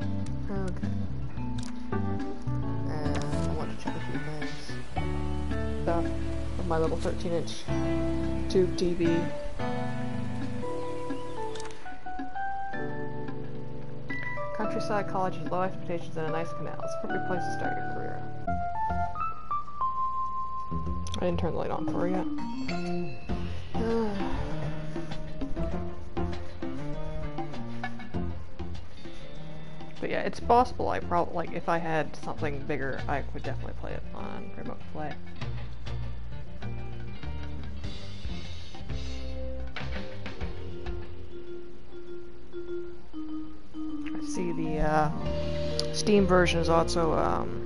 Okay. And I want to check a few things. Stuff of my little 13-inch tube TV. Countryside college with low expectations and a nice canal. It's a perfect place to start your career. I didn't turn the light on for her yet. But yeah, it's possible I probably, like, if I had something bigger, I would definitely play it on remote play. I see the Steam version is also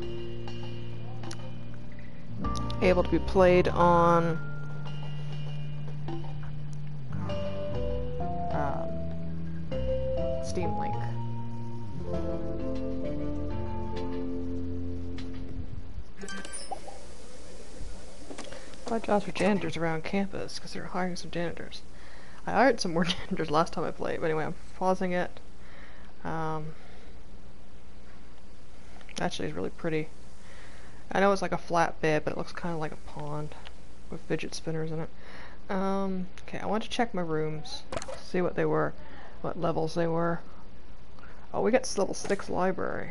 able to be played on Steam Link. A lot of jobs for janitors around campus because they're hiring some janitors. I hired some more janitors last time I played, but anyway, I'm pausing it. Actually, it's really pretty. I know it's like a flat bed, but it looks kind of like a pond with fidget spinners in it. Okay, I want to check my rooms, see what they were, what levels they were. Oh, we got level 6 library.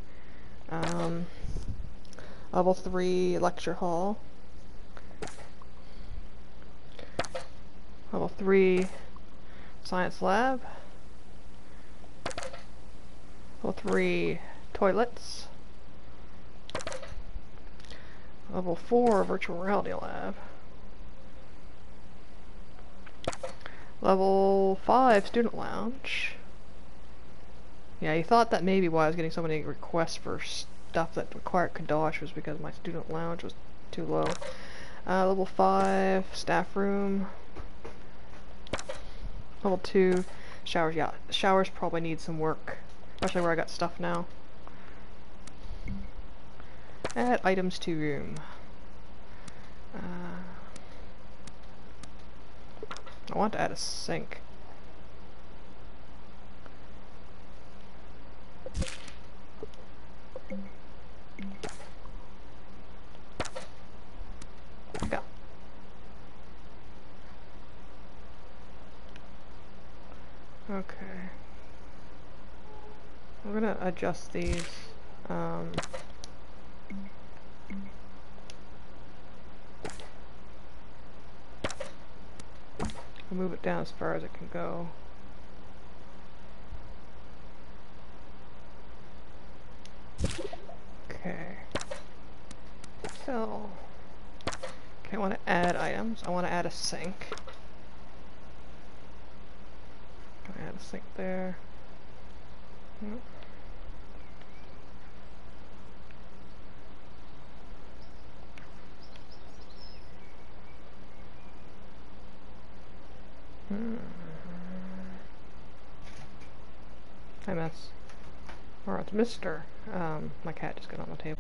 Level 3 lecture hall. Level 3 science lab. Level 3 toilets. Level 4 virtual reality lab. Level 5 student lounge. Yeah, you thought that maybe why I was getting so many requests for stuff that required Kadosh was because my student lounge was too low. Level 5 staff room. Level 2 showers. Yeah, showers probably need some work, especially where I got stuff now. Add items to room. I want to add a sink. Go. Okay. We're gonna adjust these. I'll move it down as far as it can go. Okay. So, okay, I want to add items. I want to add a sink. Add a sink there. Yep. Hi, Miss. Or it's Mr. My cat just got on the table.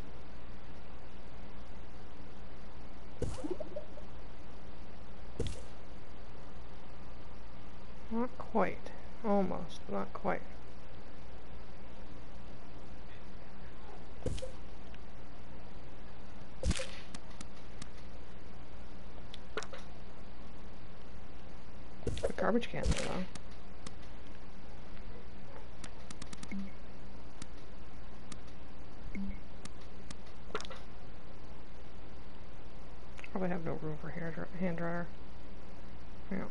Not quite. Almost, not quite. The garbage can there, though. Probably have no room for hand dryer. Yeah.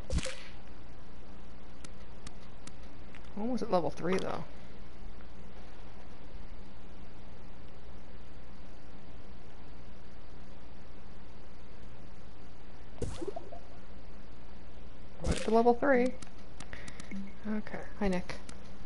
Almost at level 3 though. Right to level 3. Okay. Hi, Nick.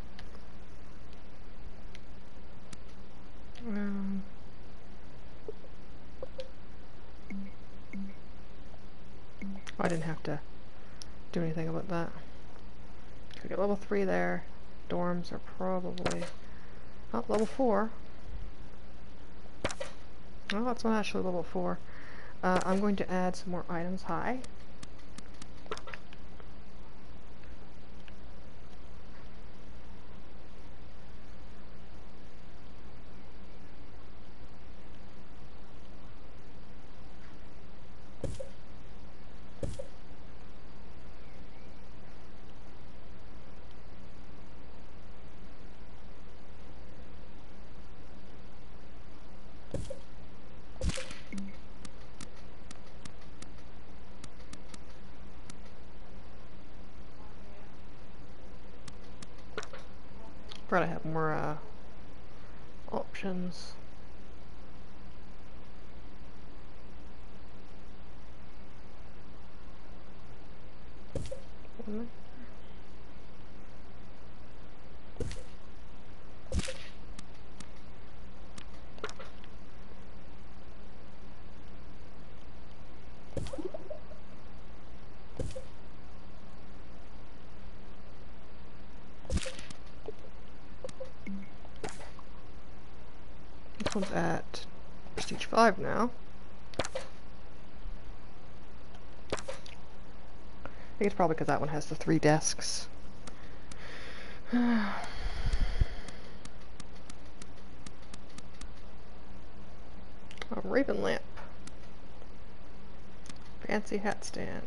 I didn't have to do anything about that. We got level 3 there. Dorms are probably... Oh, level 4. Oh, that's not actually level 4. I'm going to add some more items high. Probably have more options. This one's at Prestige 5 now. I think it's probably because that one has the 3 desks. A raven lamp. Fancy hat stand.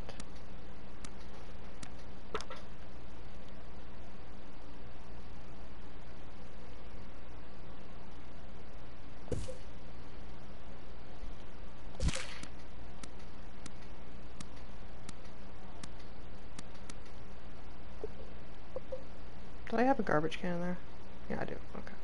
Do I have a garbage can there? Yeah, I do. Okay.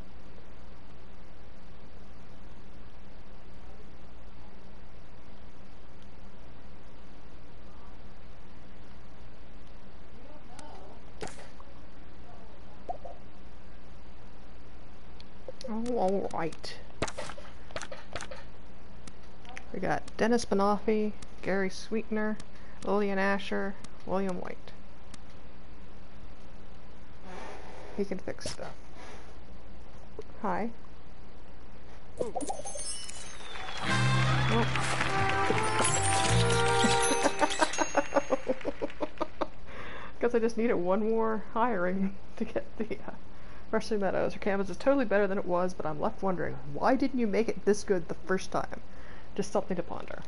Oh, alright. We got Dennis Banoffee, Gary Sweetener, Lillian Asher, William White. He can fix stuff. Hi. Oh. Guess I just needed one more hiring to get the Freshly Meadows. Your canvas is totally better than it was, but I'm left wondering, why didn't you make it this good the first time? Just something to ponder.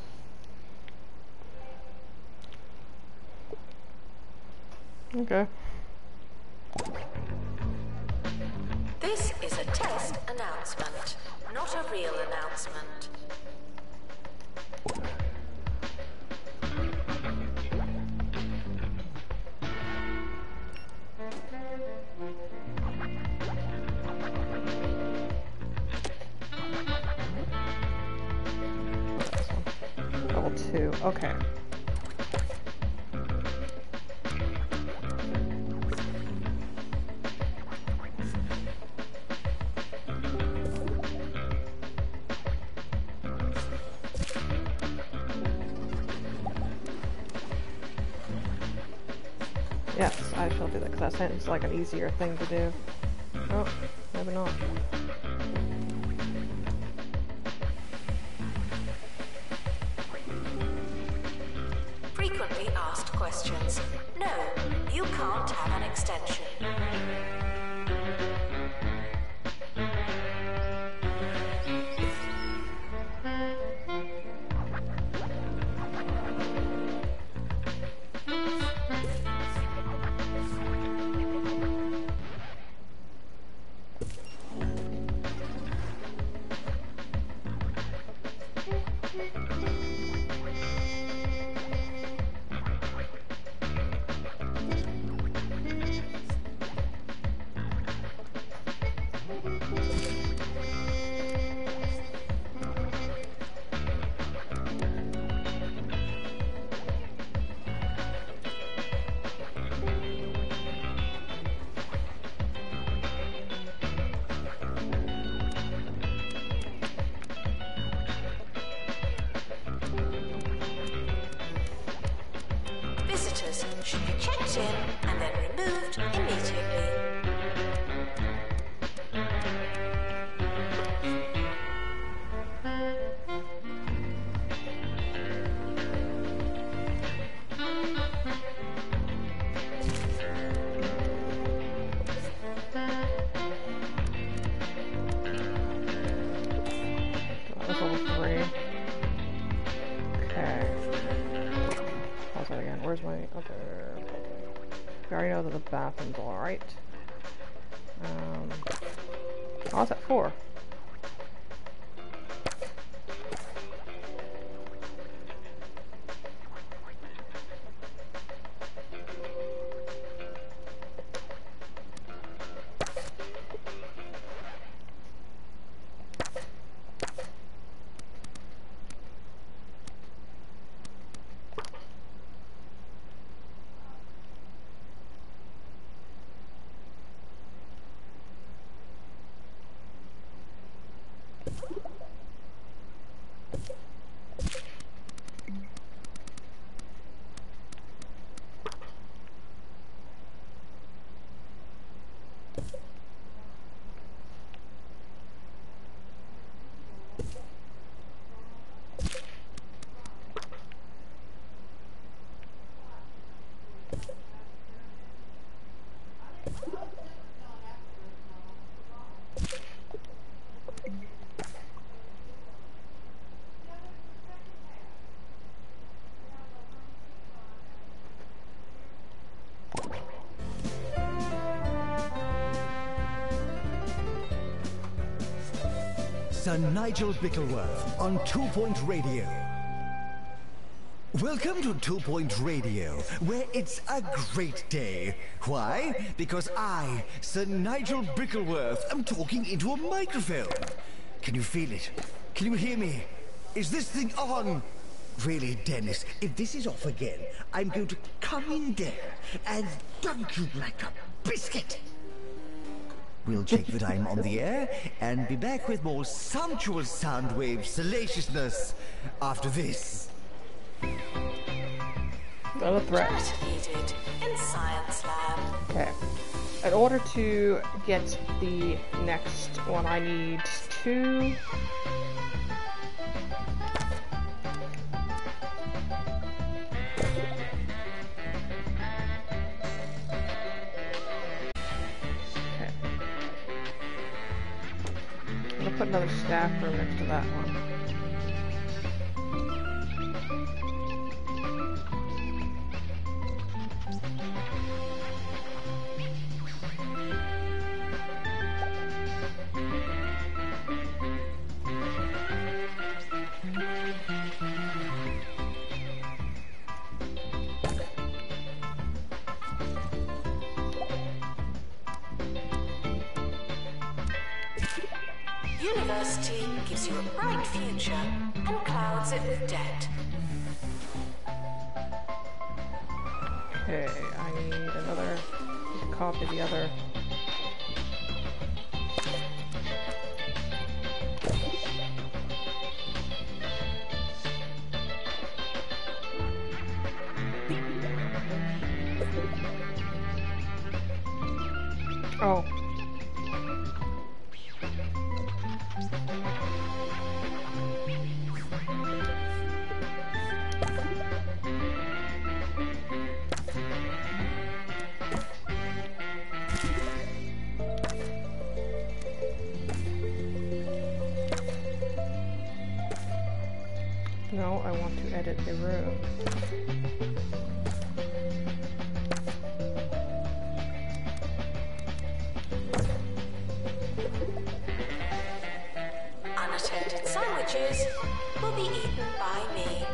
Okay. This is a test announcement, not a real announcement. Level 2, okay. Yes, I shall do that, because that seems like an easier thing to do. Oh, maybe not. Frequently asked questions. No, you can't have an extension. Visitors should be checked in and then removed immediately. That was level 3. Okay. How's that again? Where's my other... We already know that the bathroom's alright. Oh, it's at 4. Sir Nigel Bickleworth on 2 Point Radio. Welcome to 2 Point Radio, where it's a great day. Why? Because I, Sir Nigel Bickleworth, am talking into a microphone. Can you feel it? Can you hear me? Is this thing on? Really, Dennis, if this is off again, I'm going to come in there and dunk you like a biscuit. We'll check that I'm on the air and be back with more sumptuous soundwave salaciousness after this. Not a threat. Needed in science lab. Okay. In order to get the next one, I need 2. Put another staff room next to that one. University gives you a bright future and clouds it with debt. Okay, I need another copy of the other. Oh. No, I want to edit the room. Unattended sandwiches will be eaten by me.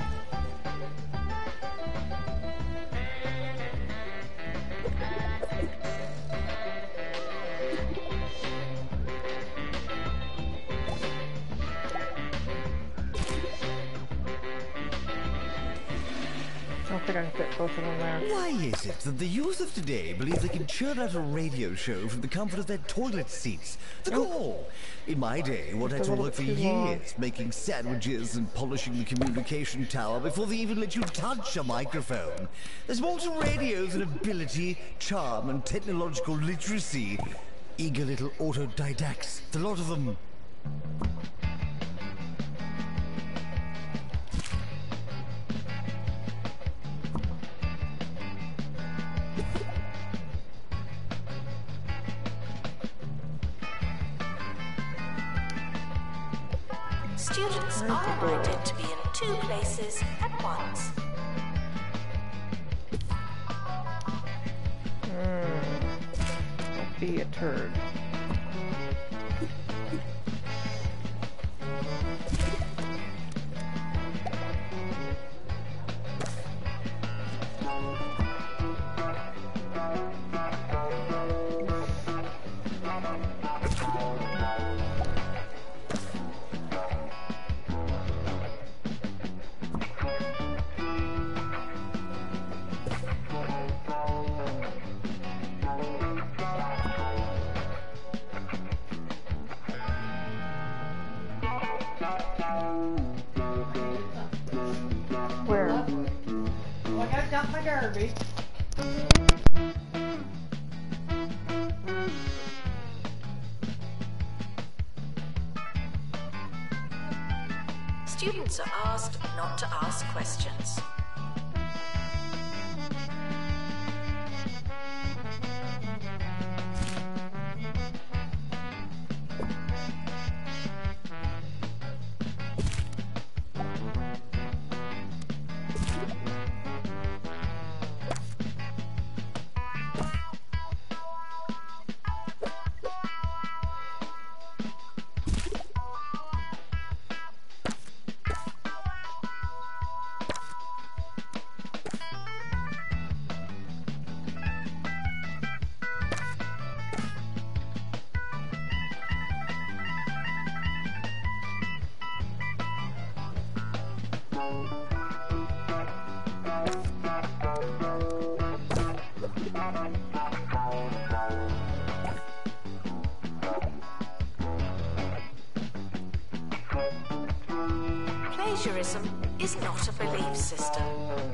I don't think I can fit both of them there. Why is it that the youth of today believe they can churn out a radio show from the comfort of their toilet seats? The gall! In my day, one had to work for years, making sandwiches and polishing the communication tower before they even let you touch a microphone. There's more to radio than ability, charm, and technological literacy. Eager little autodidacts, the lot of them. Students are reminded to be in 2 places at once. Don't be a turd. Garby. Students are asked not to ask questions. Plagiarism is not a belief system.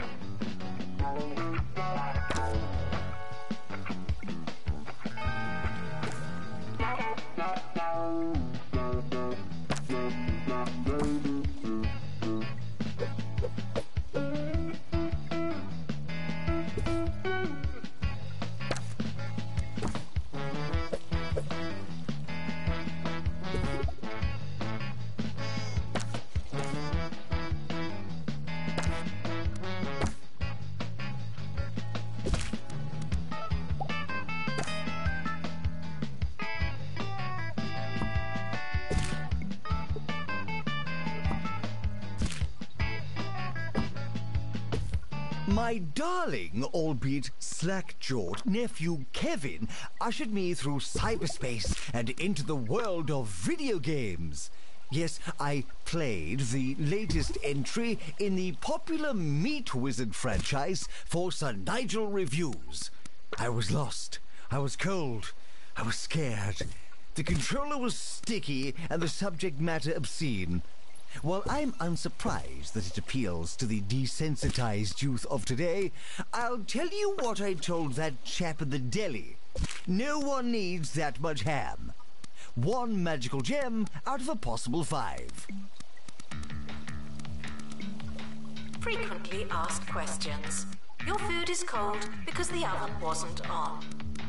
My darling, albeit slack-jawed nephew Kevin ushered me through cyberspace and into the world of video games. Yes, I played the latest entry in the popular Meat Wizard franchise for Sir Nigel reviews. I was lost. I was cold. I was scared. The controller was sticky and the subject matter obscene. While I'm unsurprised that it appeals to the desensitized youth of today, I'll tell you what I told that chap in the deli. No one needs that much ham. One magical gem out of a possible 5. Frequently asked questions. Your food is cold because the oven wasn't on.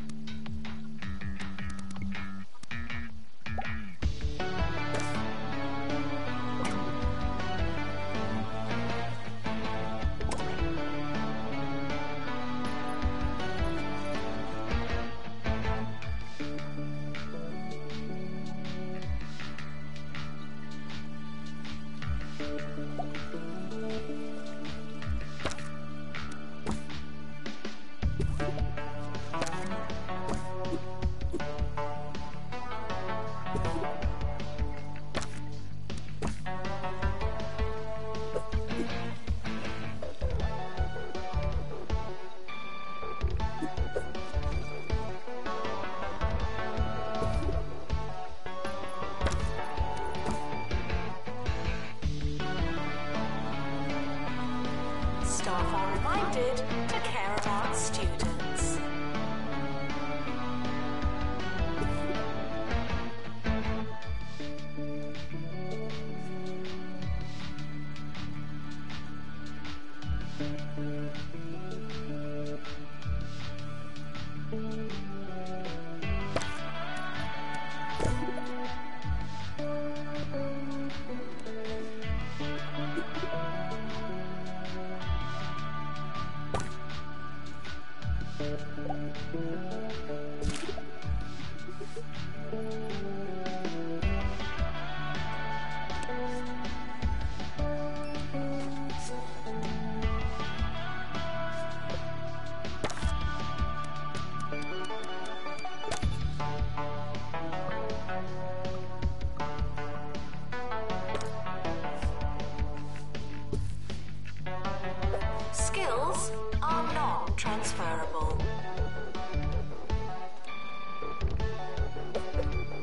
Staff are reminded to care about students. Skills are non-transferable.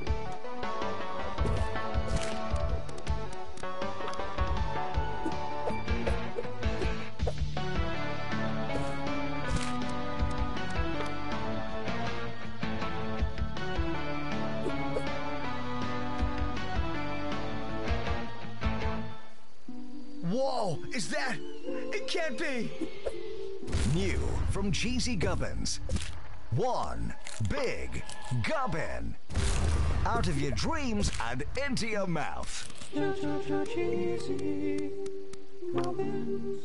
Oh, is that? It can't be! New from Cheesy Gubbins. One big gubbin. Out of your dreams and into your mouth. Cheesy Gubbins.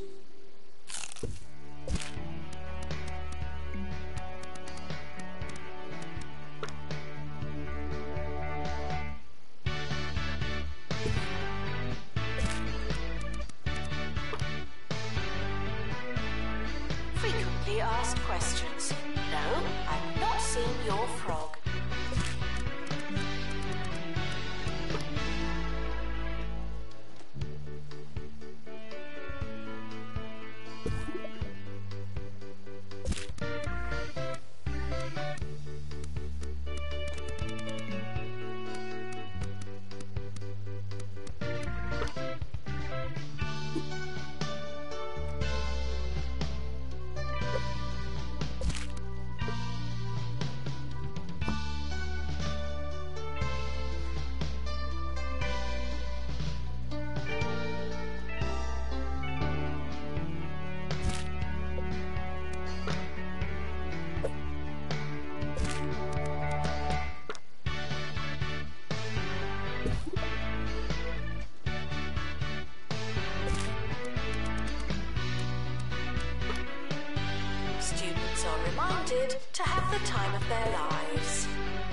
Frequently asked questions. No, I've not seen your frog. Students are reminded to have the time of their lives.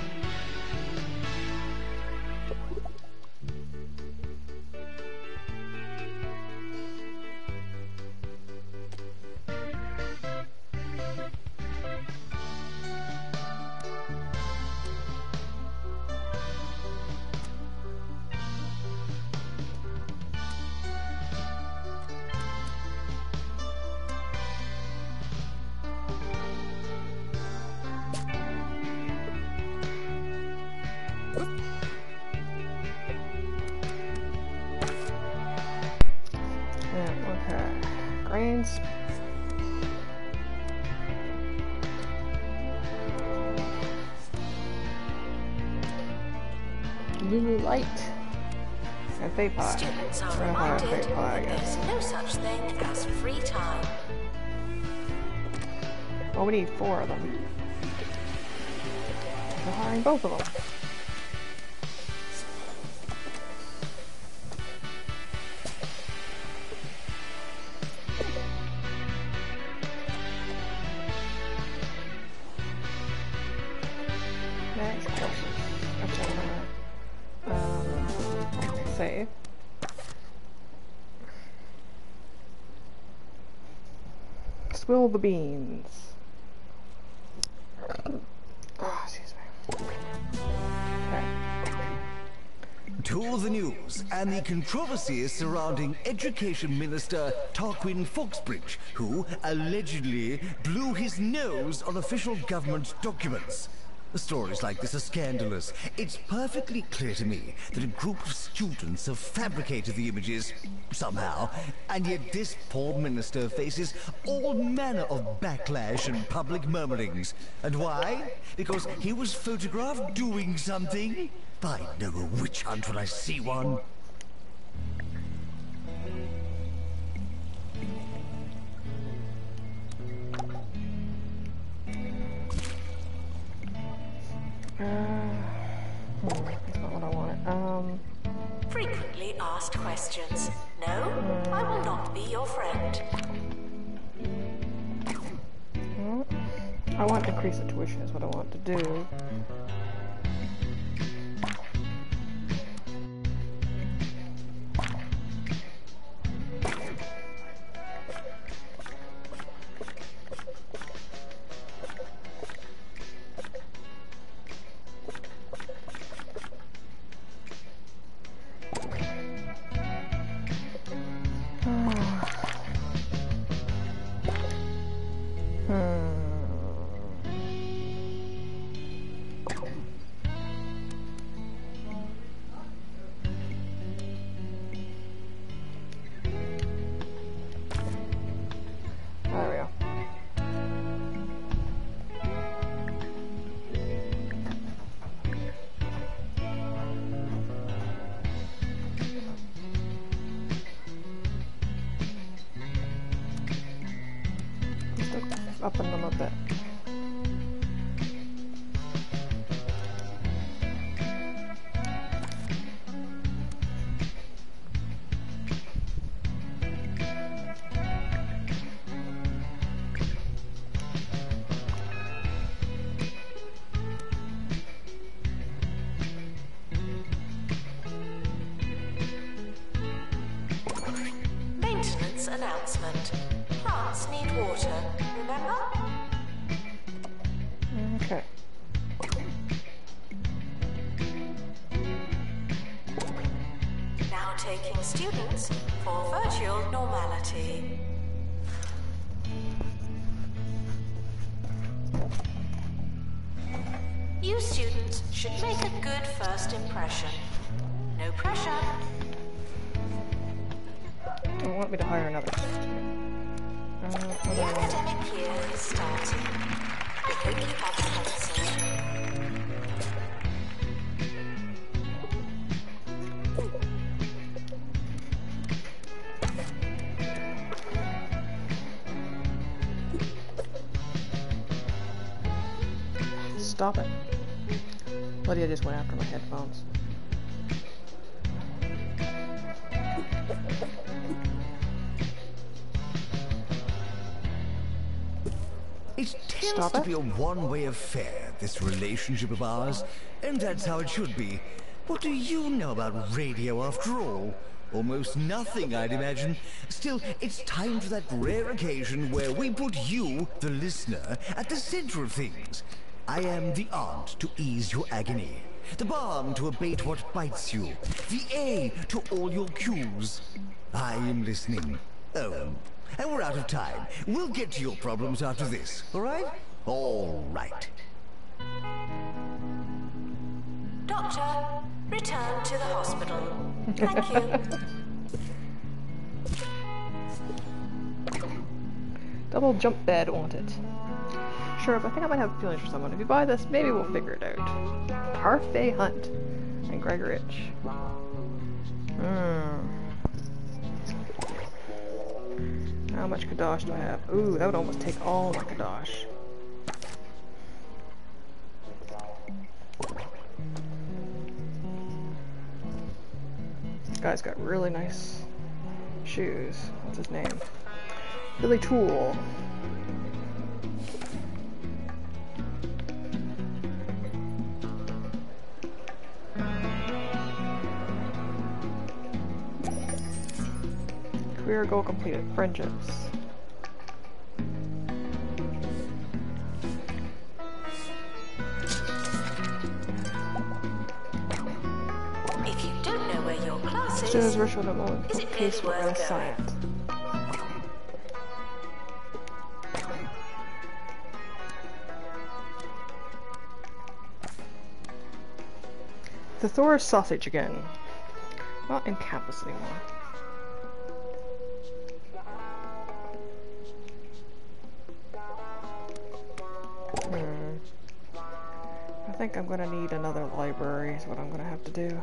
Grains. Lulu Light. And Fay Pie. Students are We're gonna have reminded Fay Pie, I that guess. there's no such thing as free time. Well, we need 4 of them. We're hiring both of them. Next courses. Okay, save. Swill the beans. Oh, excuse me. Okay. To the news and the controversies surrounding Education Minister Tarquin Foxbridge, who allegedly blew his nose on official government documents. Stories like this are scandalous. It's perfectly clear to me that a group of students have fabricated the images somehow, and yet this poor minister faces all manner of backlash and public murmurings. And why? Because he was photographed doing something? I know a witch hunt when I see one. That's not what I wanted. Frequently asked questions. No, I will not be your friend. I want to increase the tuition is what I want to do. There we go. upping them a bit. Maintenance announcement. Plants need water, remember? Okay. Now taking students for virtual normality. You students should make a good first impression. No pressure. Don't want me to hire another. The academic year is starting. I hope you have a concert. Stop it. Lydia just went after my headphones. It tends Stop to it. be a one-way affair, this relationship of ours, and that's how it should be. What do you know about radio after all? Almost nothing, I'd imagine. Still, it's time for that rare occasion where we put you, the listener, at the center of things. I am the aunt to ease your agony, the balm to abate what bites you, the A to all your cues. I am listening. Oh, and we're out of time. We'll get to your problems after this, all right? All right. Doctor, return to the hospital. Thank you. Double jump bed wanted. Sure, but I think I might have feelings for someone. If you buy this, maybe we'll figure it out. Parfait Hunt and Greg Rich. How much Kadosh do I have? Ooh, that would almost take all my Kadosh. This guy's got really nice shoes. What's his name? Billy Tool. Career goal completed. Friendships. If you don't know where your class Students is, virtual demo. is it Case really for worth science. The Thor's sausage again. Not in campus anymore. I think I'm gonna need another library is what I'm gonna have to do.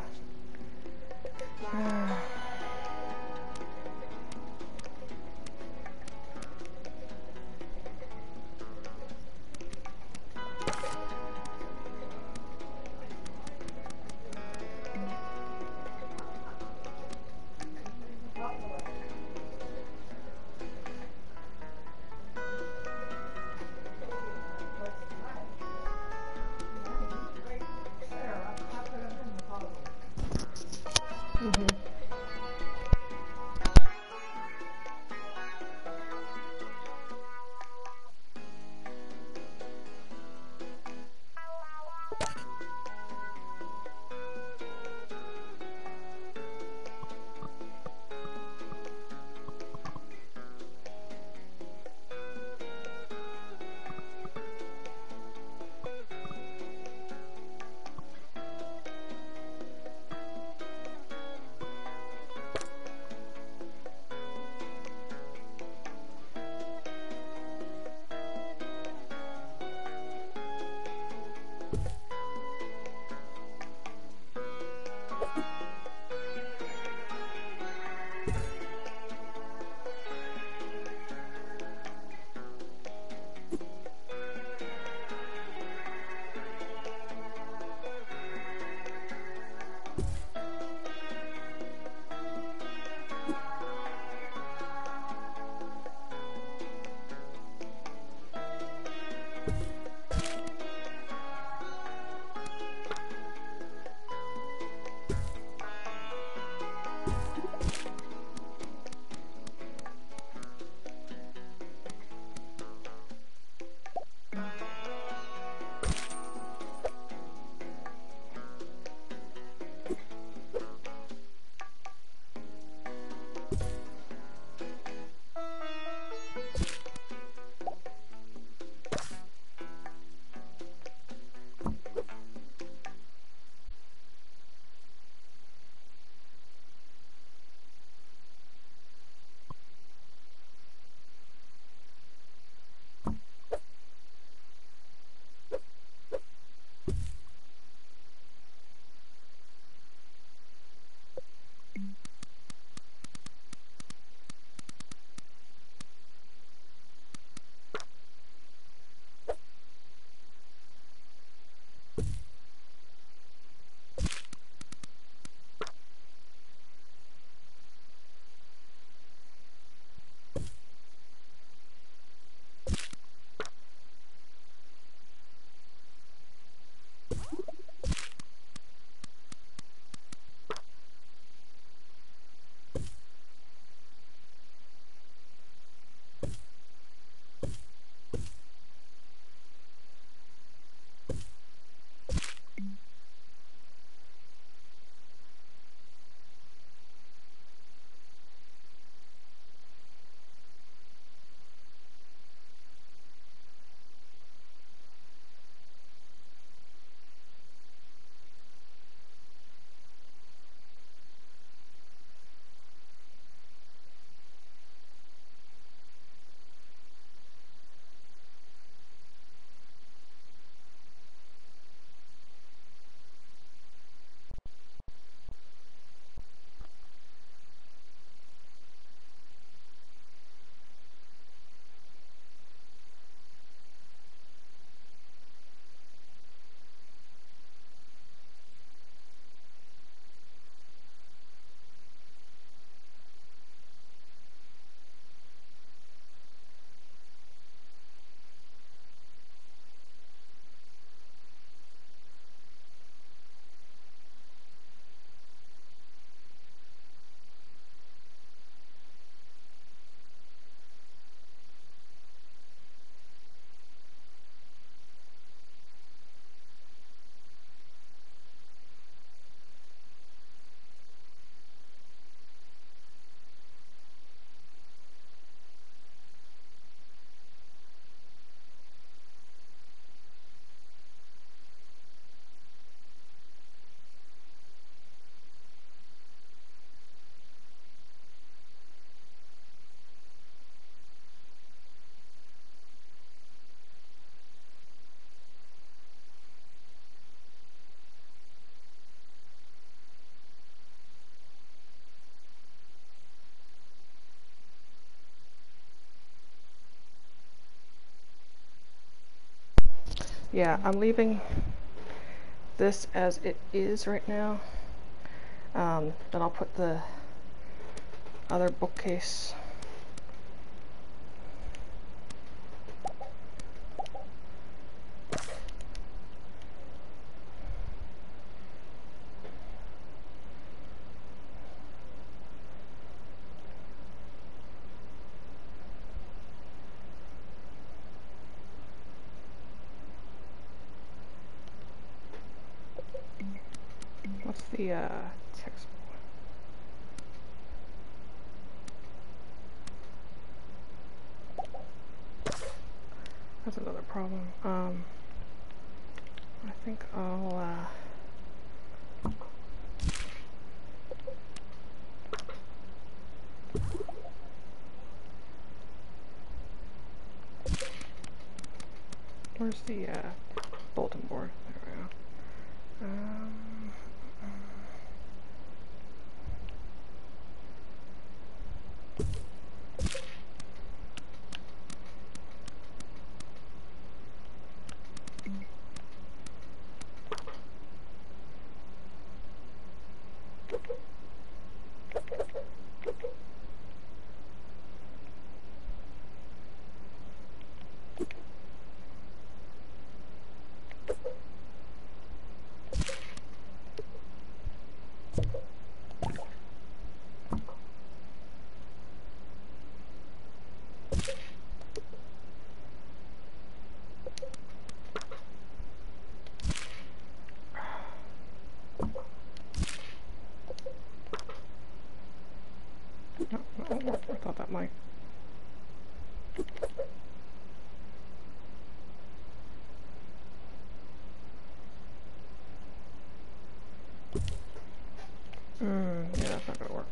Yeah, I'm leaving this as it is right now. Then I'll put the other bookcase. What's the text? That's another problem. I think I'll where's the bulletin board? There we go. No, I thought that might. Yeah, that's not gonna work.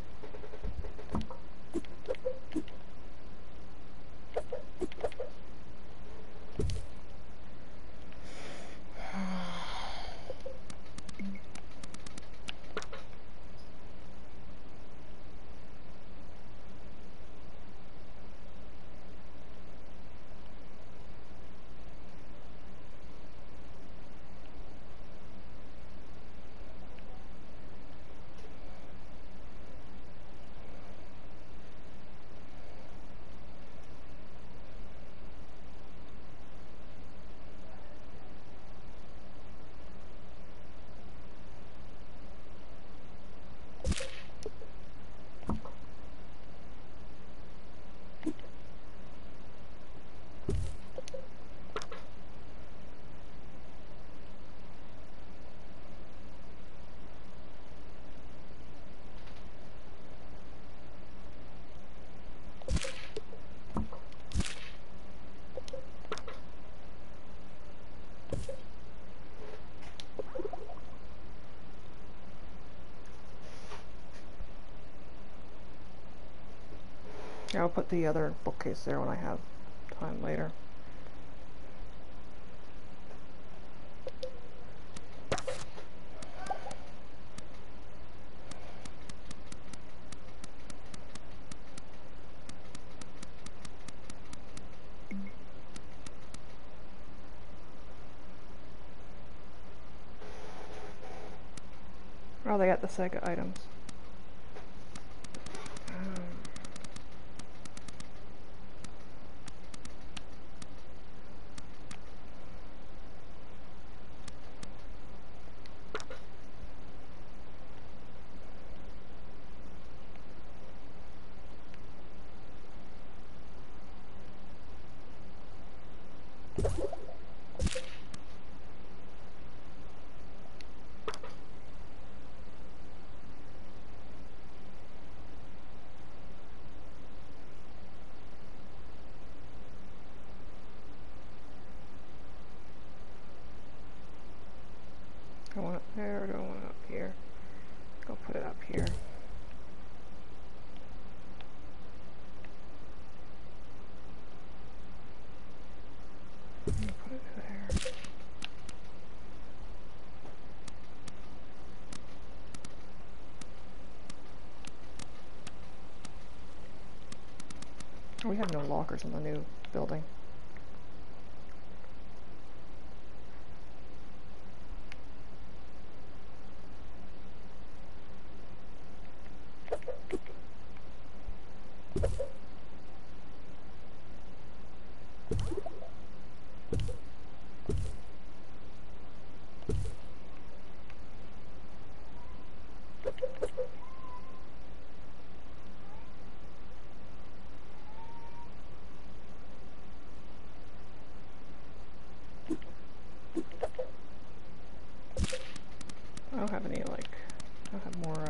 Yeah, I'll put the other bookcase there when I have time later. Oh, they got the Sega items. Do I want it there or do I want it up here? I'll put it up here. Put it there. Oh, we have no lockers in the new building. I don't have any, like, I don't have more,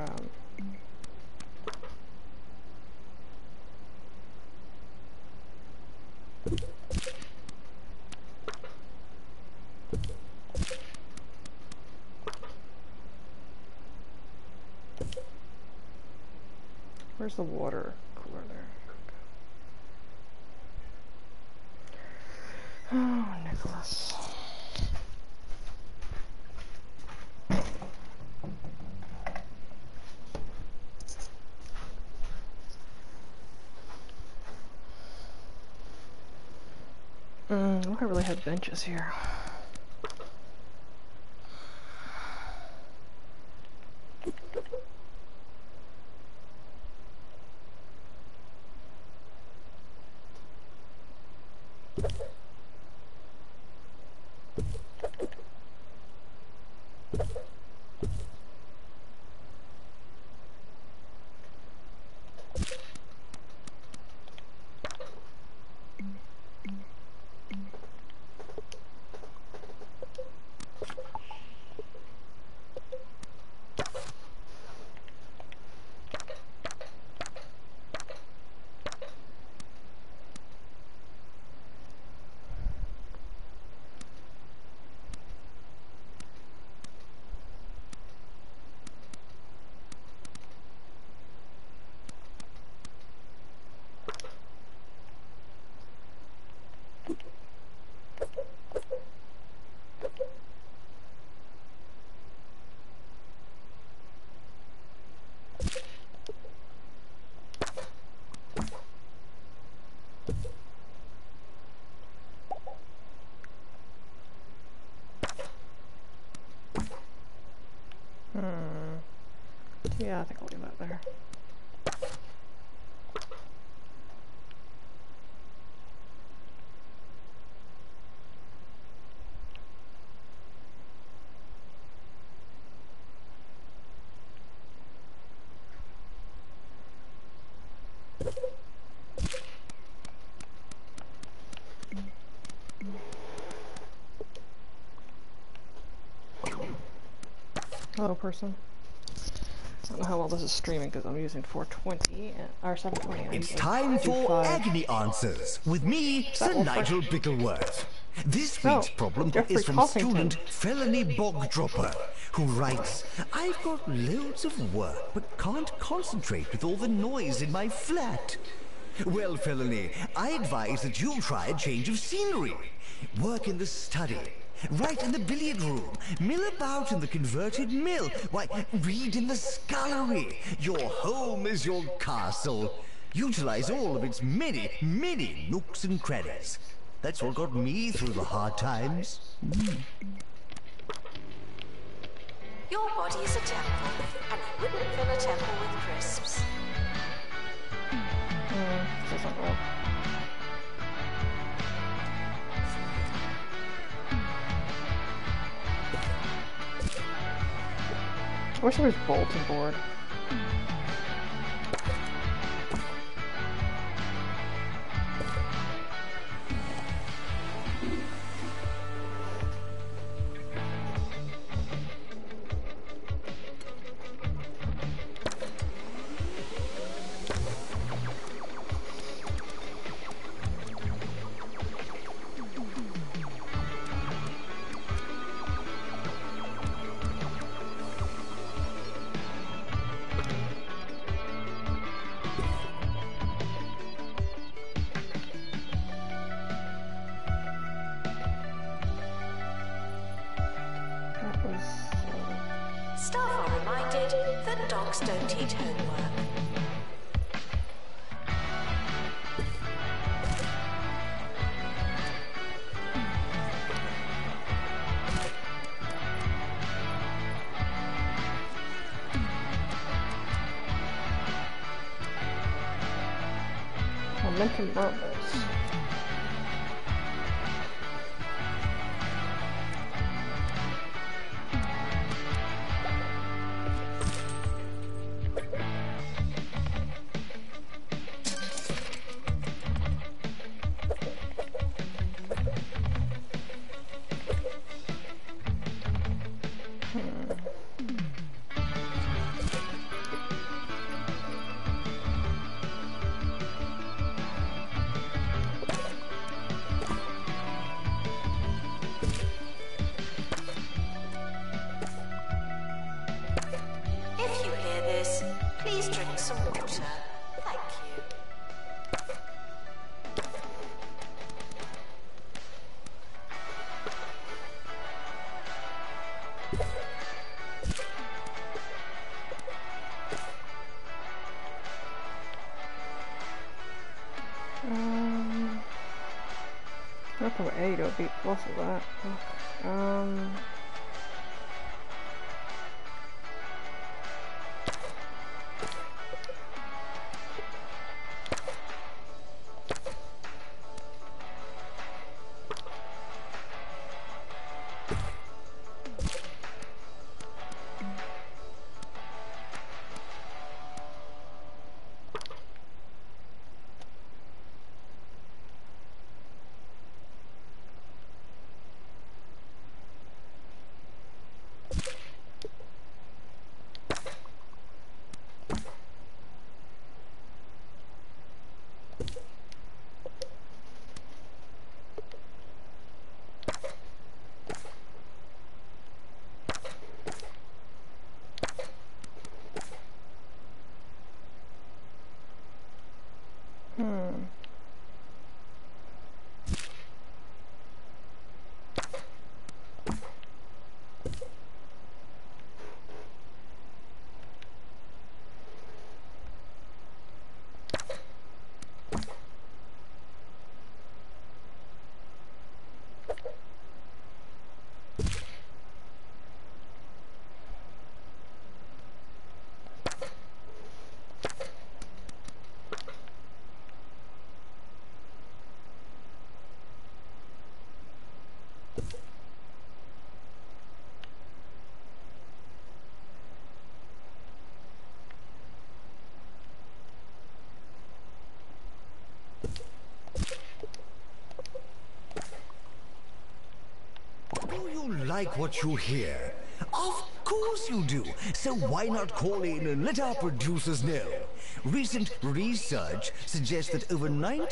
where's the water cooler there? Oh, Nicholas. Look, I really have benches here. Yeah, I think I'll leave that there. Hello, person. I don't know how well this is streaming because I'm using 420 or 720. It's time for Agony Answers with me, Sir Nigel Bickleworth. This week's problem Jeffrey is from Coffington. student Felony Bogdropper, who writes, I've got loads of work but can't concentrate with all the noise in my flat. Well, Felony, I advise that you try a change of scenery. Work in the study. Write in the billiard room, mill about in the converted mill, why, read in the scullery. Your home is your castle. Utilize all of its many, many nooks and crannies. That's what got me through the hard times. Your body is a temple, and you wouldn't fill a temple with crisps. Doesn't work. I wish there was bulletin board. Staff are reminded that dogs don't eat homework. Momentum marbles. If you hear this, please drink some water. Thank you. Not from 8, it'll be plus of that. Do you like what you hear? Of course you do. So why not call in and let our producers know? Recent research suggests that over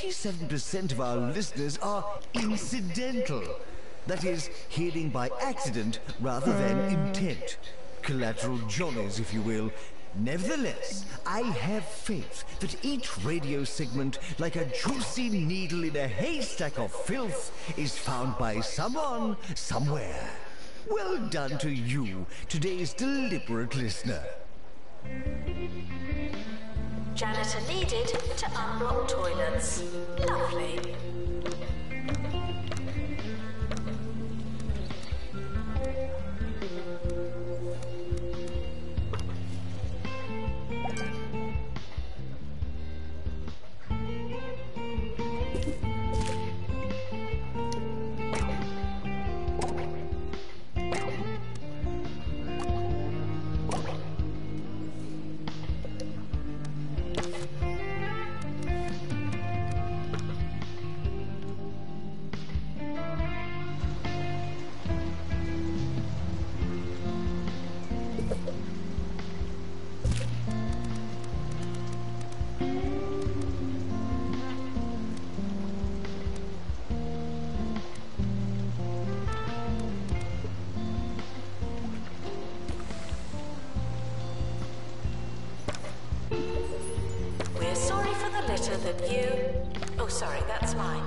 97% of our listeners are incidental. That is, hearing by accident rather than intent. Collateral johnnies, if you will. Nevertheless, I have faith that each radio segment, like a juicy needle in a haystack of filth, is found by someone, somewhere. Well done to you, today's deliberate listener. Janitor needed to unblock toilets. Lovely. We're sorry for the litter that you... Oh, sorry, that's mine.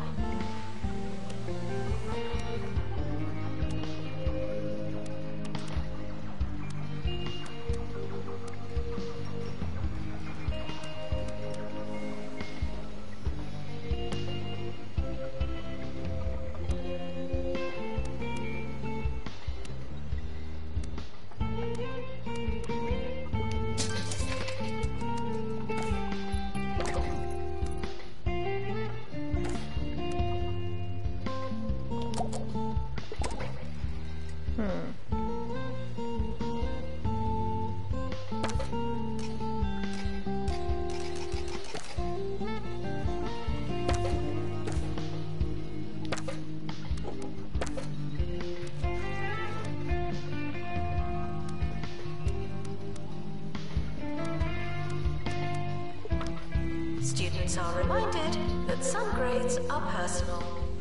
Students are reminded that some grades are personal.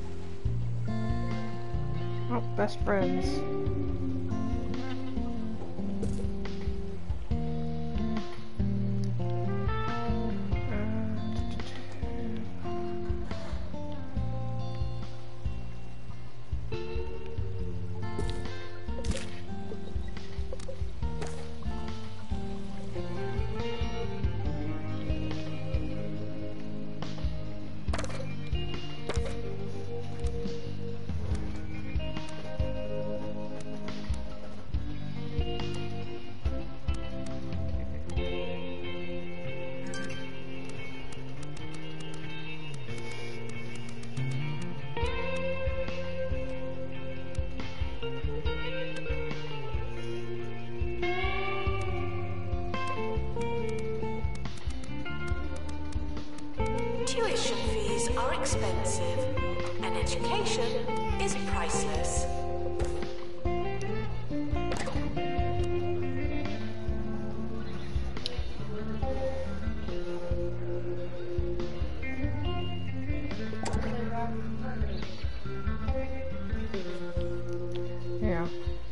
Oh, best friends. are expensive, and education is priceless. Yeah.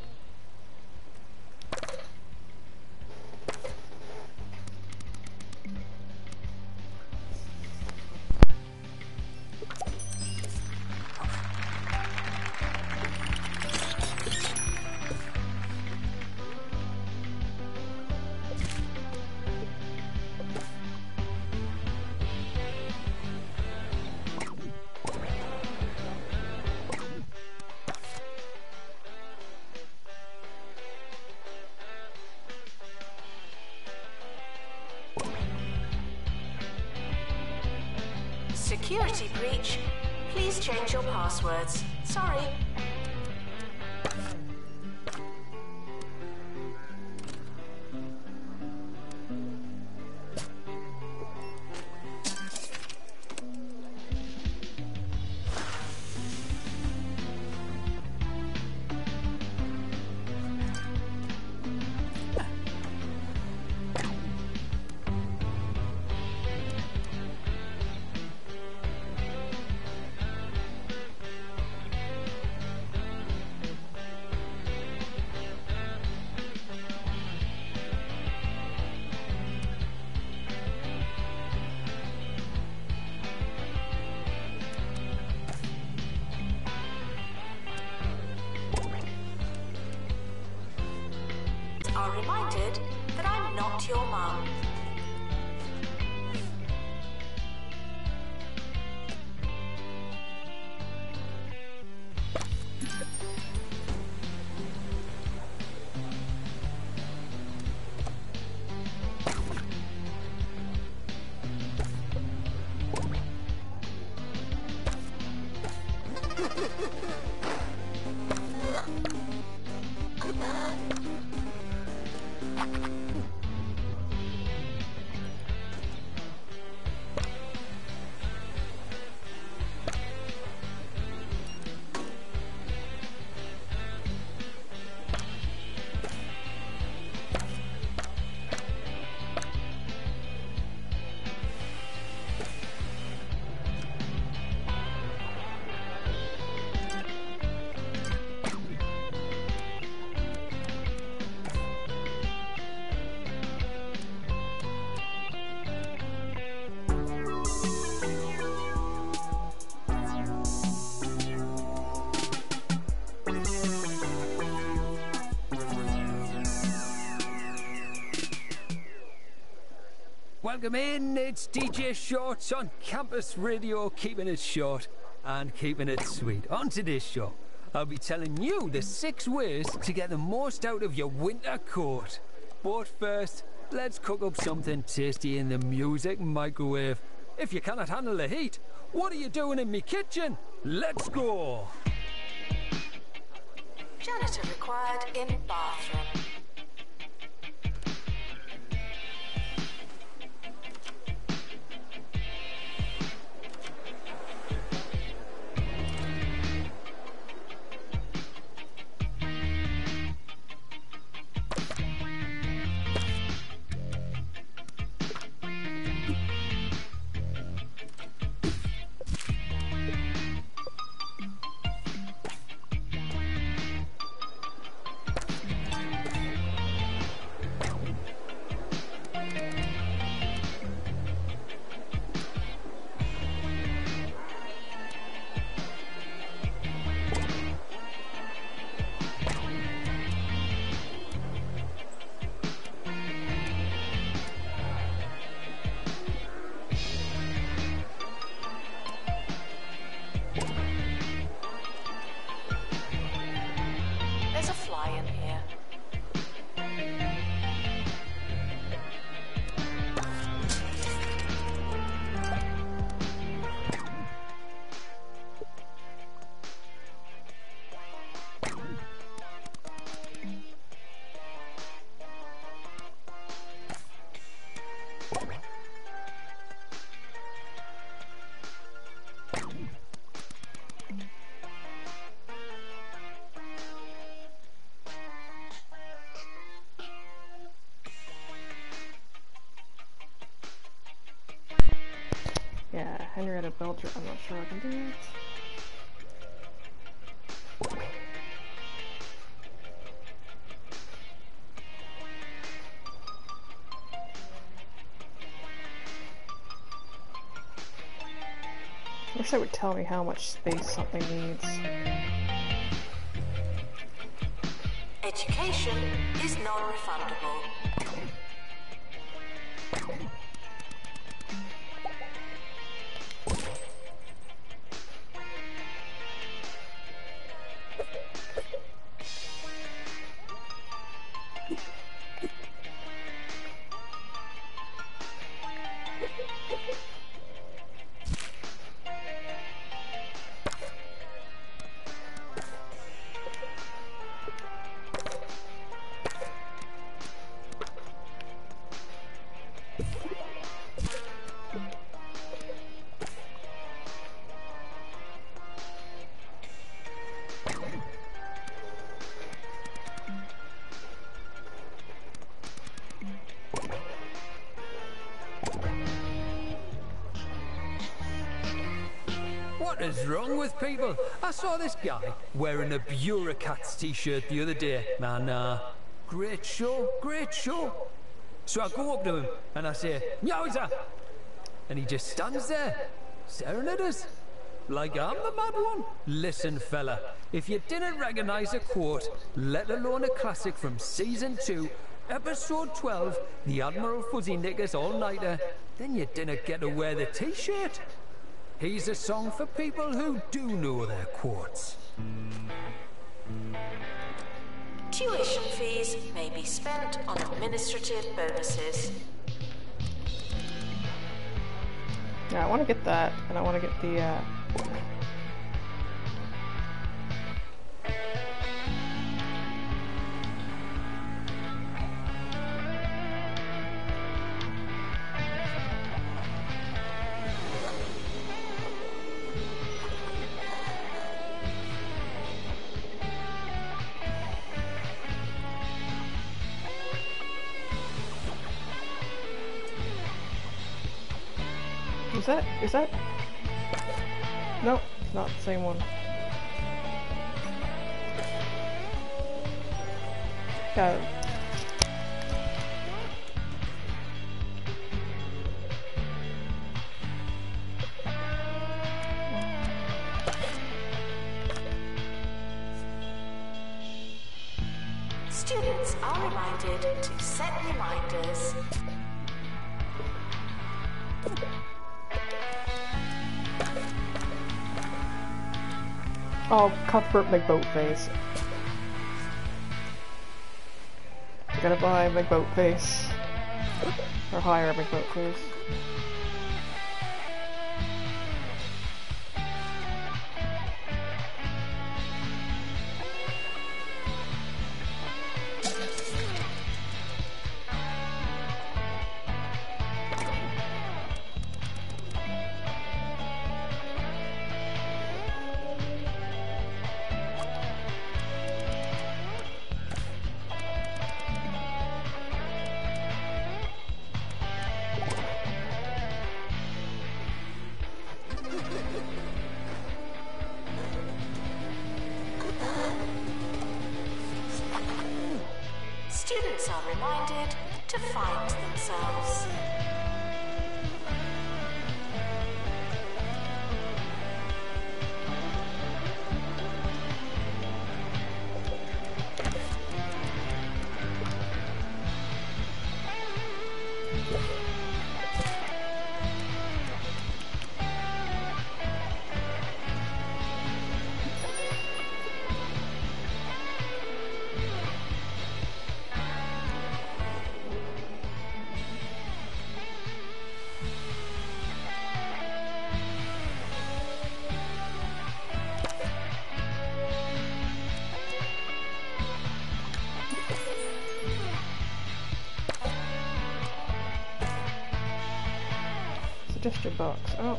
Security breach. Please change your passwords. Sorry. Are reminded that I'm not your mum. Welcome in, it's DJ Shorts on Campus Radio, keeping it short and keeping it sweet. On today's show, I'll be telling you the 6 ways to get the most out of your winter coat. But first, let's cook up something tasty in the music microwave. If you cannot handle the heat, what are you doing in me kitchen? Let's go! Janitor required in bathroom. Henrietta Belcher. I'm not sure I can do it. I wish it would tell me how much space something needs. Education is non-refundable. What is wrong with people? I saw this guy wearing a Bureaucrats t-shirt the other day. Man, great show, great show. So I go up to him and I say, "Yowza!" And he just stands there, staring at us. Like I'm the mad one. Listen, fella, if you didn't recognize a quote, let alone a classic from Season 2, Episode 12, The Admiral Fuzzy Knickers All-Nighter, then you didn't get to wear the t-shirt. Here's a song for people who do know their quotes. Tuition fees may be spent on administrative bonuses. Yeah, I want to get that, and I want to get the, Is that? No, it's not the same one. Yeah. Students are reminded to set reminders. Oh, Cuthbert McBoatface. Gotta buy McBoatface. Or hire McBoatface. Students are reminded to find themselves. Suggestion box. Oh.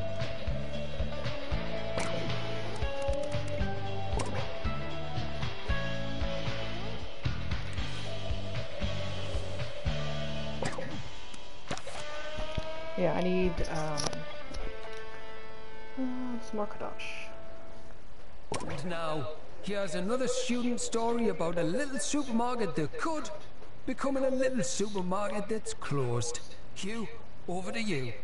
Yeah, I need Some more Kadash. And now, here's another student story about a little supermarket that could becoming a little supermarket that's closed. Hugh, over to you.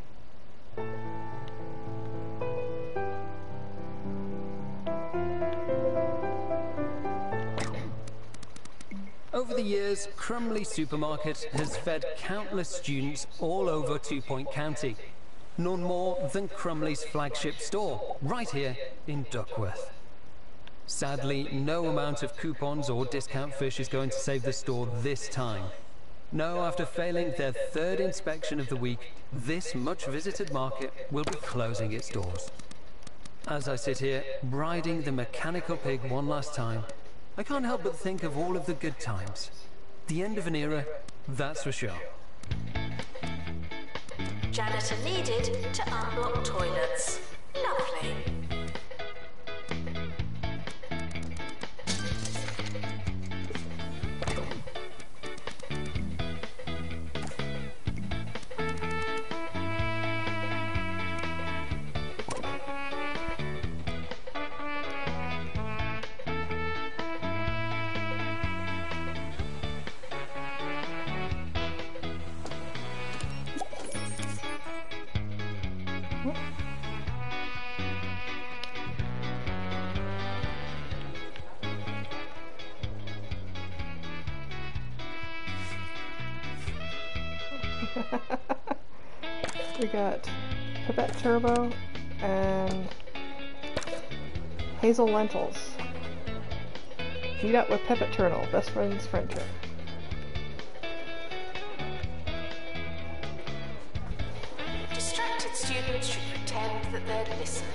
Over the years, Crumley Supermarket has fed countless students all over 2 Point County. None more than Crumley's flagship store, right here in Duckworth. Sadly, no amount of coupons or discount fish is going to save the store this time. No, after failing their third inspection of the week, this much-visited market will be closing its doors. As I sit here, riding the mechanical pig one last time, I can't help but think of all of the good times. The end of an era, that's for sure. Janitor needed to unblock toilets. Lovely. We got Pipette Turbo and Hazel Lentils. Meet up with Pipette Turtle, best friend's friendship. Distracted students should pretend that they're listening.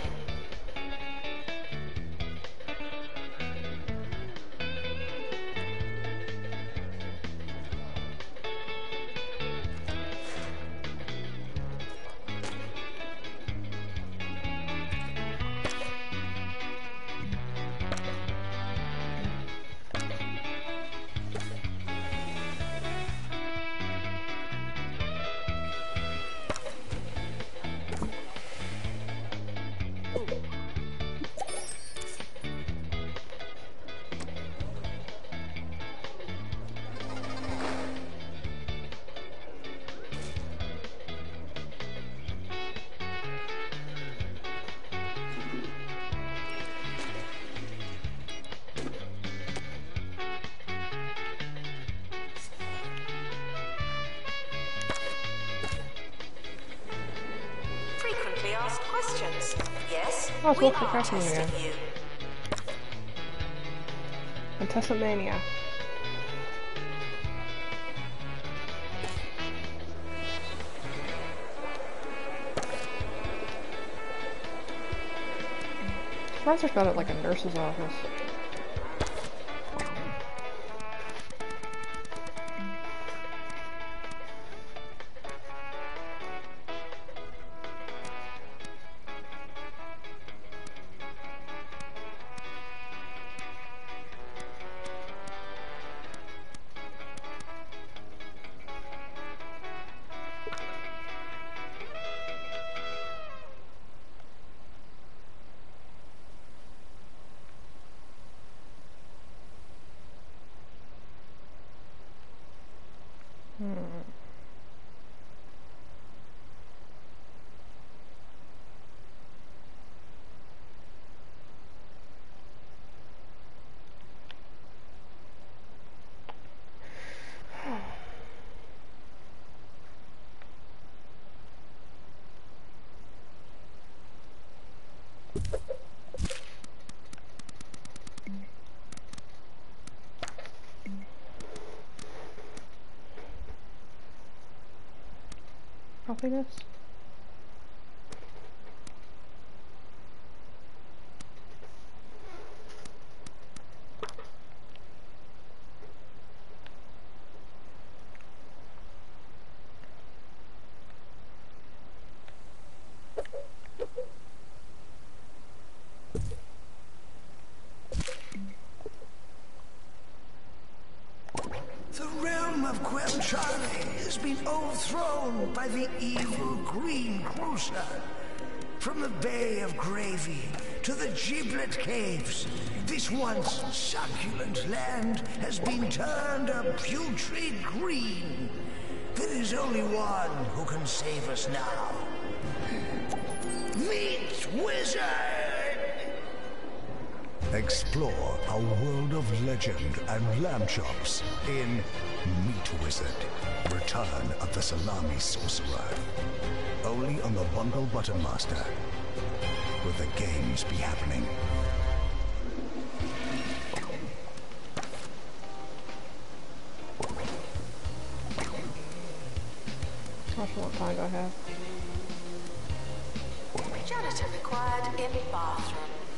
Frequently asked questions. Yes, Oh, it's we Wolf the are Craftsman testing again. you. And Tessamania. Surprised there's not at like a nurse's office. Probably this. The realm of Quem Charlie has been overthrown by the evil Green Cruiser. From the Bay of Gravy to the Giblet Caves, this once succulent land has been turned a putrid green. There is only one who can save us now. Meat Wizard! Explore a world of legend and lamb chops in Meat Wizard, Return of the Salami Sorcerer. Only on the Bungle Button Master, where the games be happening. How much more time do I have? Janitor required in bathroom.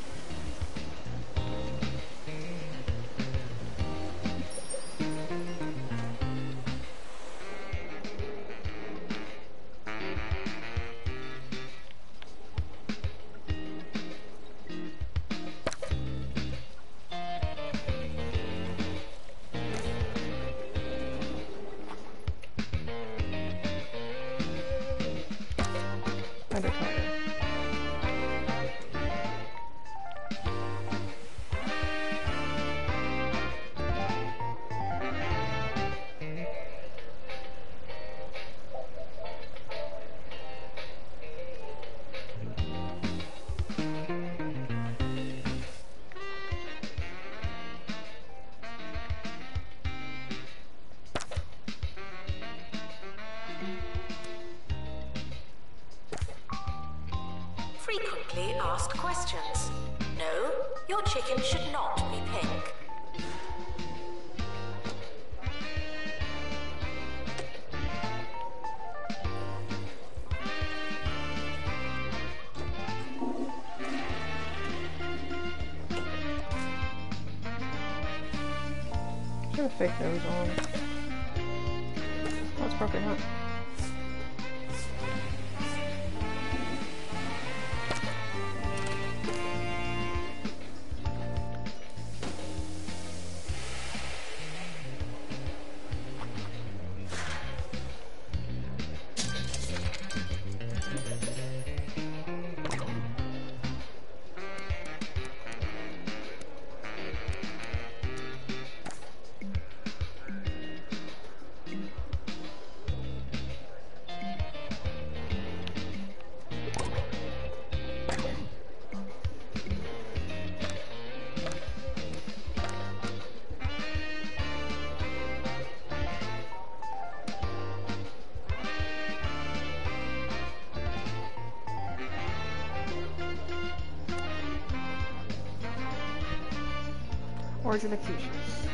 Frequently asked questions. No, your chicken should not be pink. Should have fake those on. That's perfect, huh? Origin of Fusions.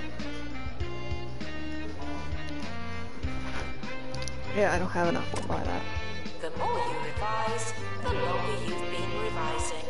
Yeah, I don't have enough to buy that. The more you revise, the longer you've been revising.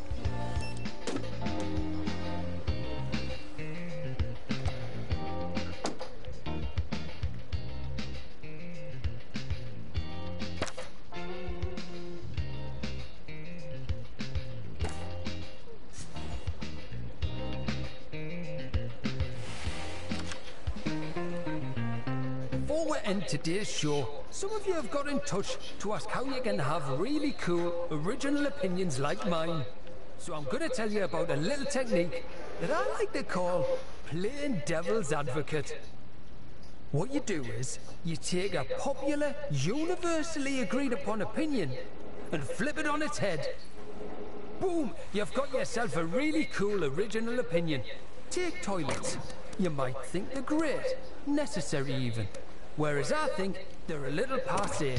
Before we end today's show, some of you have got in touch to ask how you can have really cool, original opinions like mine. So I'm going to tell you about a little technique that I like to call playing devil's advocate. What you do is, you take a popular, universally agreed upon opinion and flip it on its head. Boom! You've got yourself a really cool, original opinion. Take toilets. You might think they're great, necessary even. Whereas I think they're a little passé.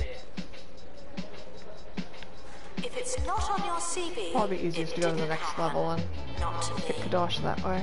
If it's not on your CV, Probably easiest to go to the next level and not to get me. Kadosh that way.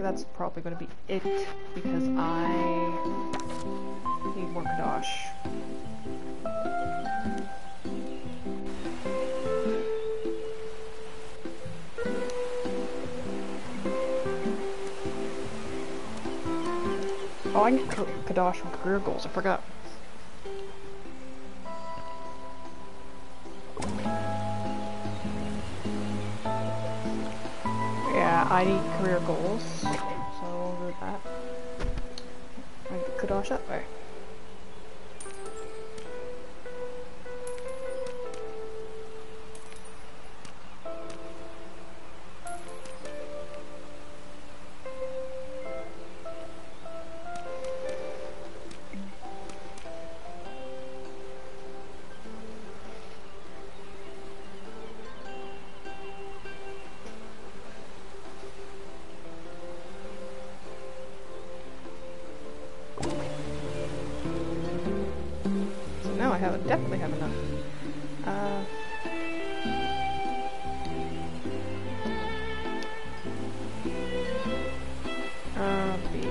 that's probably going to be it, because I need more Kadosh. Oh, I can get Kadosh from career goals, I forgot. Yeah, I need career goals, so we'll do that. I get Kadosh that way. Definitely have enough. B.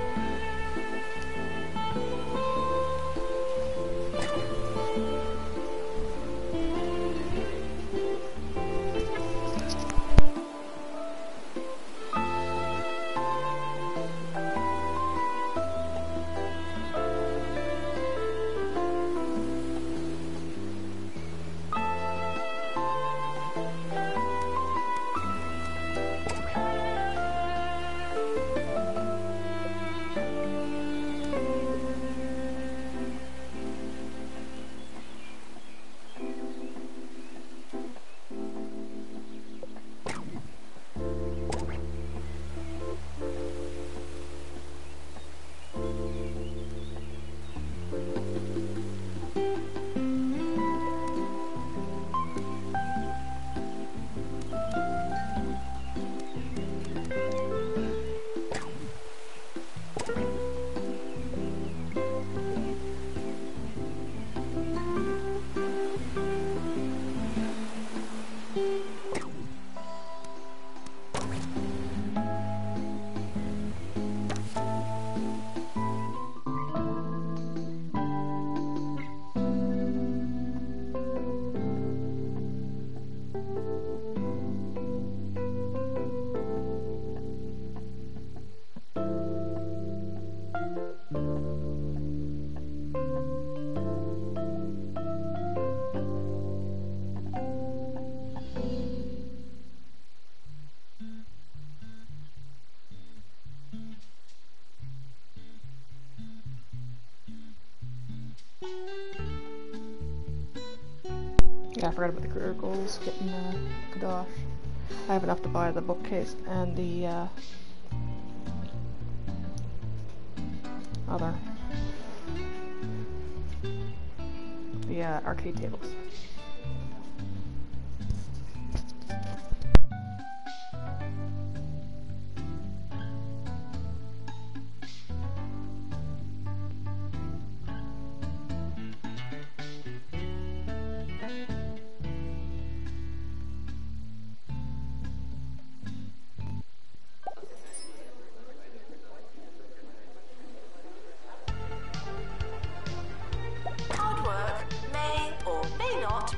Yeah, I forgot about the career goals, getting Kadosh. I have enough to buy the bookcase and the arcade tables. Hard work may or may not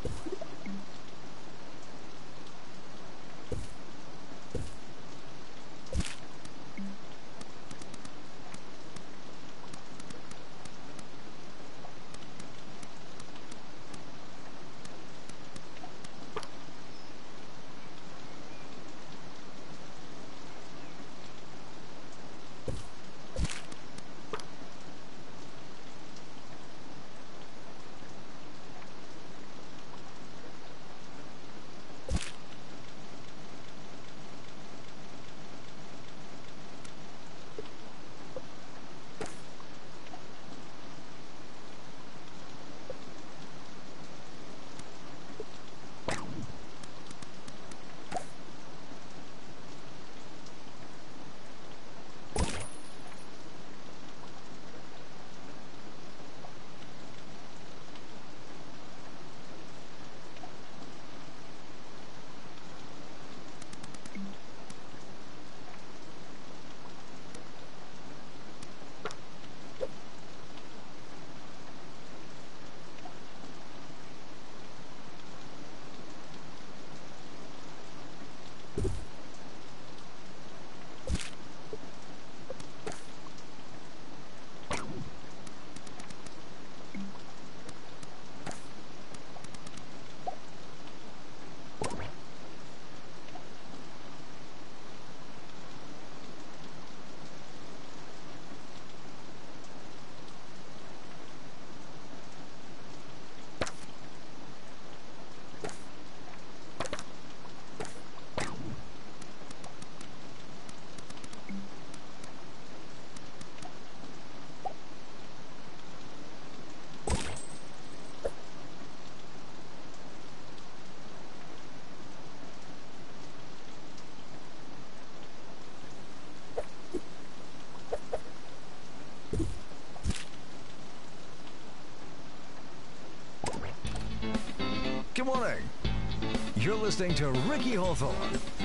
Good morning. You're listening to Ricky Hawthorne.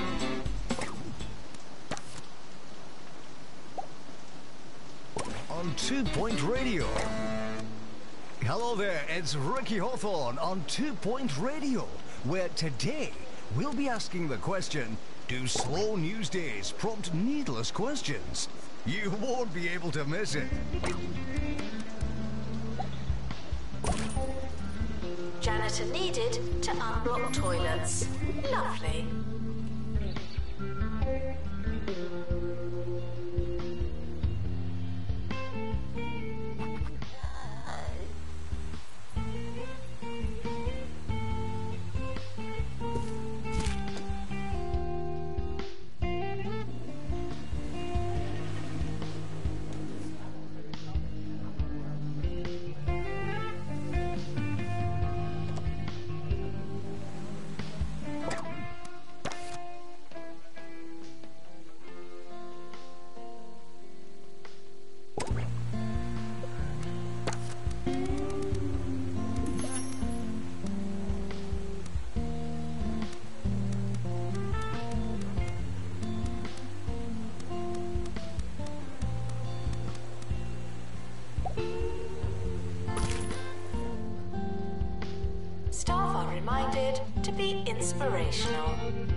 On 2 Point Radio. Hello there, it's Ricky Hawthorne on 2 Point Radio, where today we'll be asking the question, do slow news days prompt needless questions? You won't be able to miss it. Janitor needed to unblock toilets. Lovely. Staff are reminded to be inspirational.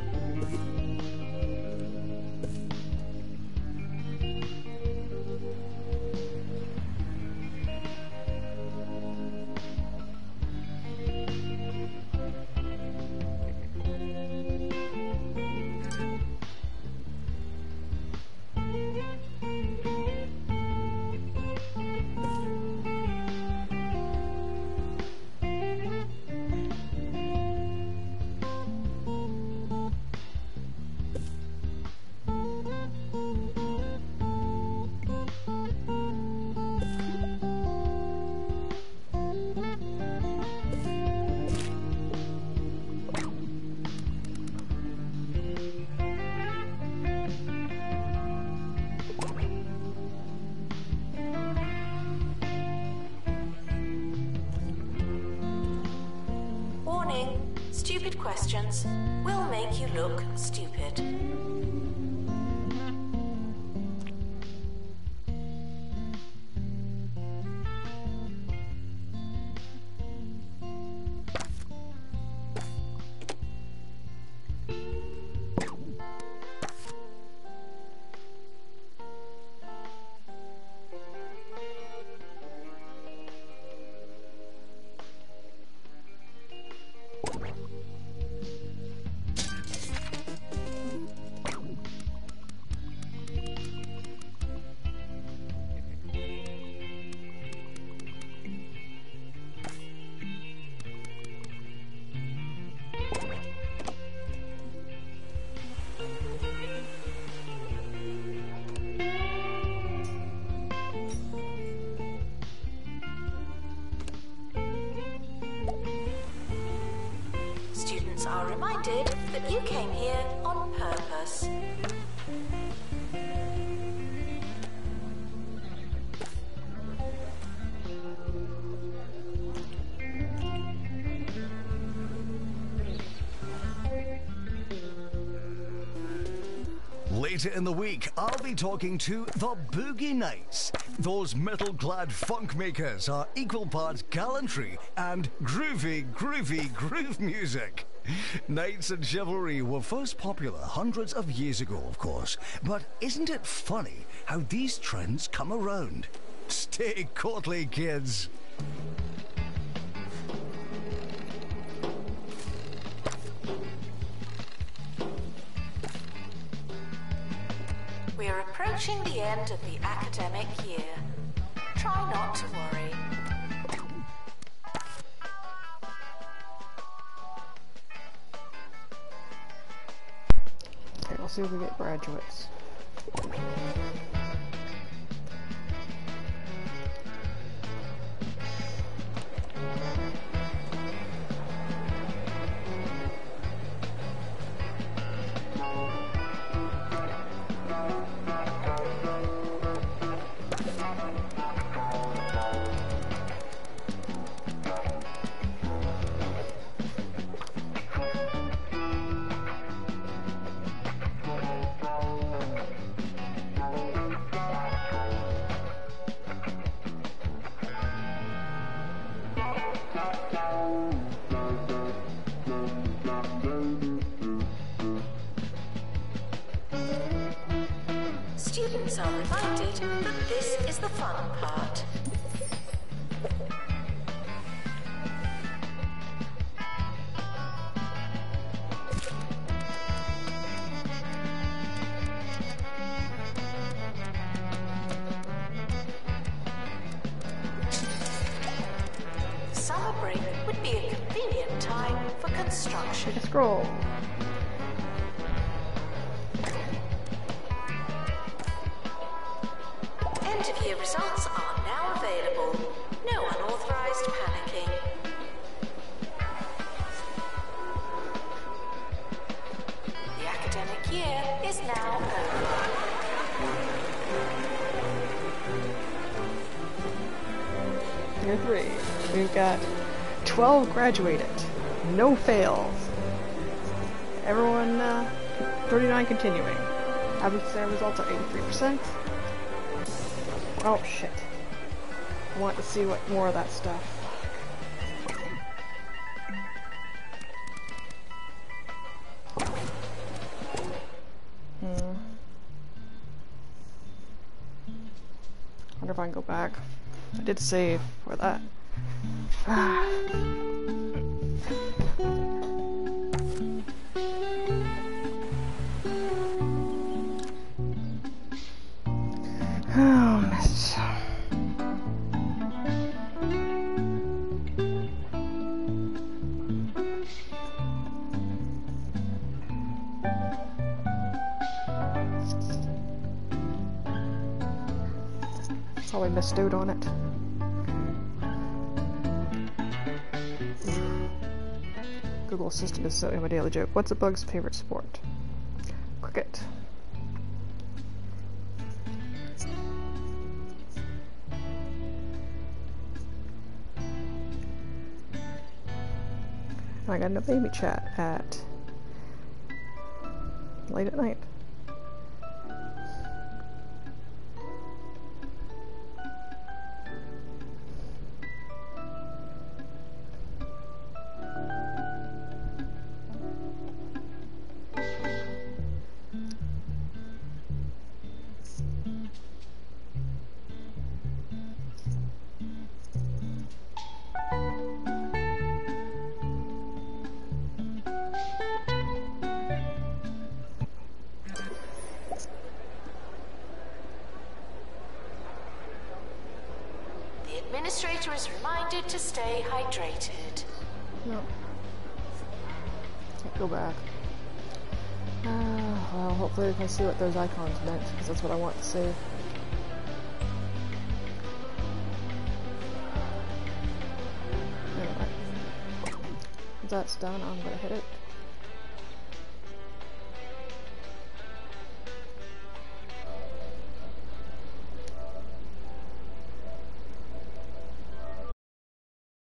Stupid questions will make you look stupid. students are reminded that you came here on purpose. Later in the week, I'll be talking to the Boogie Nights. Those metal-clad funk makers are equal parts gallantry and groovy groove music. Knights and chivalry were first popular hundreds of years ago, of course. But isn't it funny how these trends come around? Stay courtly, kids. We are approaching the end of the academic year. Try not to worry. Okay, we'll see if we get graduates. Students are reminded that this is the fun part. Summer break would be a convenient time for construction. Take a scroll. End-of-year results are now available. No unauthorized panicking. The academic year is now over. Year 3. We've got 12 graduated. No fails. Everyone, 39 continuing. Average exam results are 83%. Oh shit. I want to see what more of that stuff. Wonder if I can go back. I did save for that. Oh, miss. Probably missed out on it. Google Assistant is so my daily joke. What's a bug's favorite sport? Cricket. I got a baby chat at late at night. Administrator is reminded to stay hydrated. No. Can't go back. Well, hopefully we can see what those icons meant, because that's what I want to see. Anyway. Once that's done, I'm gonna hit it.